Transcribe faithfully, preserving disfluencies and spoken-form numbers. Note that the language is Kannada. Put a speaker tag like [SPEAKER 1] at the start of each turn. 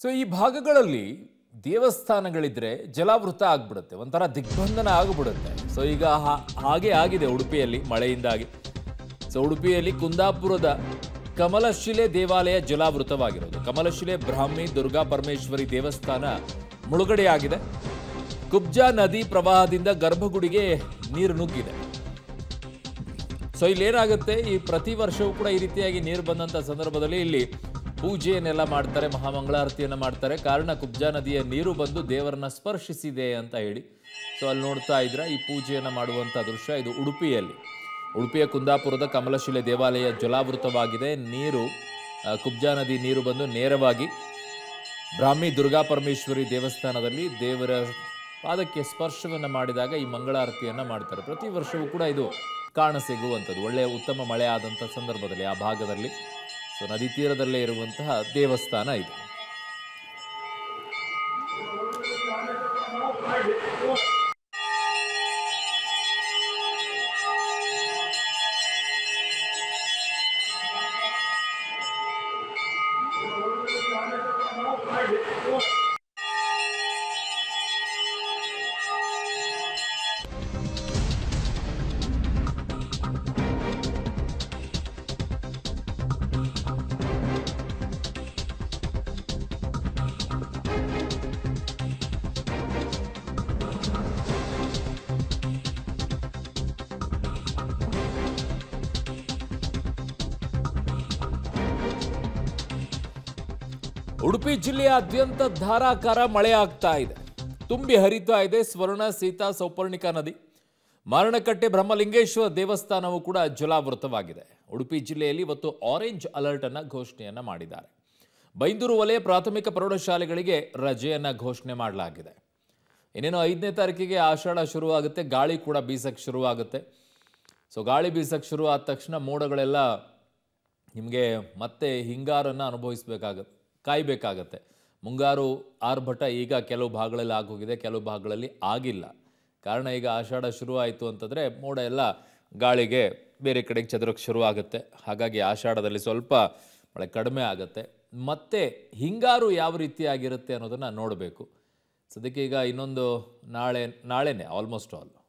[SPEAKER 1] ಸೊ ಈ ಭಾಗಗಳಲ್ಲಿ ದೇವಸ್ಥಾನಗಳಿದ್ರೆ ಜಲಾವೃತ ಆಗ್ಬಿಡುತ್ತೆ, ಒಂಥರ ದಿಗ್ಬಂಧನ ಆಗಿಬಿಡುತ್ತೆ. ಸೊ ಈಗ ಹಾಗೆ ಆಗಿದೆ ಉಡುಪಿಯಲ್ಲಿ ಮಳೆಯಿಂದಾಗಿ. ಸೊ ಉಡುಪಿಯಲ್ಲಿ ಕುಂದಾಪುರದ ಕಮಲಶಿಲೆ ದೇವಾಲಯ ಜಲಾವೃತವಾಗಿರೋದು. ಕಮಲಶಿಲೆ ಬ್ರಾಹ್ಮಿ ದುರ್ಗಾ ಪರಮೇಶ್ವರಿ ದೇವಸ್ಥಾನ ಮುಳುಗಡೆಯಾಗಿದೆ. ಕುಬ್ಜಾ ನದಿ ಪ್ರವಾಹದಿಂದ ಗರ್ಭಗುಡಿಗೆ ನೀರು ನುಗ್ಗಿದೆ. ಸೊ ಇಲ್ಲೇನಾಗುತ್ತೆ, ಈ ಪ್ರತಿ ವರ್ಷವೂ ಕೂಡ ಈ ರೀತಿಯಾಗಿ ನೀರು ಬಂದಂಥ ಸಂದರ್ಭದಲ್ಲಿ ಇಲ್ಲಿ ಪೂಜೆಯನ್ನೆಲ್ಲ ಮಾಡ್ತಾರೆ, ಮಹಾಮಂಗಳಾರತಿಯನ್ನು ಮಾಡ್ತಾರೆ. ಕಾರಣ ಕುಬ್ಜಾ ನದಿಯ ನೀರು ಬಂದು ದೇವರನ್ನ ಸ್ಪರ್ಶಿಸಿದೆ ಅಂತ ಹೇಳಿ. ಸೊ ಅಲ್ಲಿ ನೋಡ್ತಾ ಇದ್ರೆ ಈ ಪೂಜೆಯನ್ನು ಮಾಡುವಂಥ ದೃಶ್ಯ ಇದು ಉಡುಪಿಯಲ್ಲಿ. ಉಡುಪಿಯ ಕುಂದಾಪುರದ ಕಮಲಶಿಲೆ ದೇವಾಲಯ ಜಲಾವೃತವಾಗಿದೆ. ನೀರು ಕುಬ್ಜಾ ನದಿ ನೀರು ಬಂದು ನೇರವಾಗಿ ಬ್ರಾಹ್ಮಿ ದುರ್ಗಾ ಪರಮೇಶ್ವರಿ ದೇವಸ್ಥಾನದಲ್ಲಿ ದೇವರ ಪಾದಕ್ಕೆ ಸ್ಪರ್ಶವನ್ನು ಮಾಡಿದಾಗ ಈ ಮಂಗಳಾರತಿಯನ್ನು ಮಾಡ್ತಾರೆ. ಪ್ರತಿ ವರ್ಷವೂ ಕೂಡ ಇದು ಕಾಣಸಿಗುವಂಥದ್ದು. ಒಳ್ಳೆಯ ಉತ್ತಮ ಮಳೆ ಆದಂಥ ಸಂದರ್ಭದಲ್ಲಿ ಆ ಭಾಗದಲ್ಲಿ. ಸೊ ನದಿ ತೀರದಲ್ಲೇ ಇರುವಂತಹ ದೇವಸ್ಥಾನ ಇದು. ಉಡುಪಿ ಜಿಲ್ಲೆಯಾದ್ಯಂತ ಧಾರಾಕಾರ ಮಳೆ ಆಗ್ತಾ ಇದೆ. ತುಂಬಿ ಹರಿತಾ ಇದೆ ಸ್ವರ್ಣ, ಸೀತಾ, ಸೌಪರ್ಣಿಕಾ ನದಿ. ಮಾರಣಕಟ್ಟೆ ಬ್ರಹ್ಮಲಿಂಗೇಶ್ವರ ದೇವಸ್ಥಾನವೂ ಕೂಡ ಜಲಾವೃತವಾಗಿದೆ. ಉಡುಪಿ ಜಿಲ್ಲೆಯಲ್ಲಿ ಇವತ್ತು ಆರೆಂಜ್ ಅಲರ್ಟ್ ಅನ್ನು ಘೋಷಣೆಯನ್ನ ಮಾಡಿದ್ದಾರೆ. ಬೈಂದೂರು ವಲಯ ಪ್ರಾಥಮಿಕ ಪ್ರೌಢಶಾಲೆಗಳಿಗೆ ರಜೆಯನ್ನ ಘೋಷಣೆ ಮಾಡಲಾಗಿದೆ. ಇನ್ನೇನು ಐದನೇ ತಾರೀಕಿಗೆ ಆಷಾಢ ಶುರುವಾಗುತ್ತೆ, ಗಾಳಿ ಕೂಡ ಬೀಸಕ್ಕೆ ಶುರುವಾಗುತ್ತೆ. ಸೊ ಗಾಳಿ ಬೀಸಕ್ಕೆ ಶುರು ಆದ ತಕ್ಷಣ ಮೋಡಗಳೆಲ್ಲ ನಿಮಗೆ ಮತ್ತೆ ಹಿಂಗಾರನ್ನು ಅನುಭವಿಸಬೇಕಾಗತ್ತೆ, ಕಾಯಬೇಕಾಗತ್ತೆ. ಮುಂಗಾರು ಆರ್ಭಟ ಈಗ ಕೆಲವು ಭಾಗಗಳಲ್ಲಿ ಆಗೋಗಿದೆ, ಕೆಲವು ಭಾಗಗಳಲ್ಲಿ ಆಗಿಲ್ಲ. ಕಾರಣ ಈಗ ಆಷಾಢ ಶುರು ಆಯಿತು ಅಂತಂದರೆ ಮೋಡ ಎಲ್ಲ ಗಾಳಿಗೆ ಬೇರೆ ಕಡೆಗೆ ಚದುರಕ್ಕೆ ಶುರು ಆಗುತ್ತೆ. ಹಾಗಾಗಿ ಆಷಾಢದಲ್ಲಿ ಸ್ವಲ್ಪ ಮಳೆ ಕಡಿಮೆ ಆಗುತ್ತೆ. ಮತ್ತೆ ಹಿಂಗಾರು ಯಾವ ರೀತಿಯಾಗಿರುತ್ತೆ ಅನ್ನೋದನ್ನು ನೋಡಬೇಕು. ಸದ್ಯಕ್ಕೆ ಈಗ ಇನ್ನೊಂದು ನಾಳೆ ನಾಳೆನೇ ಆಲ್ಮೋಸ್ಟ್ ಆಲ್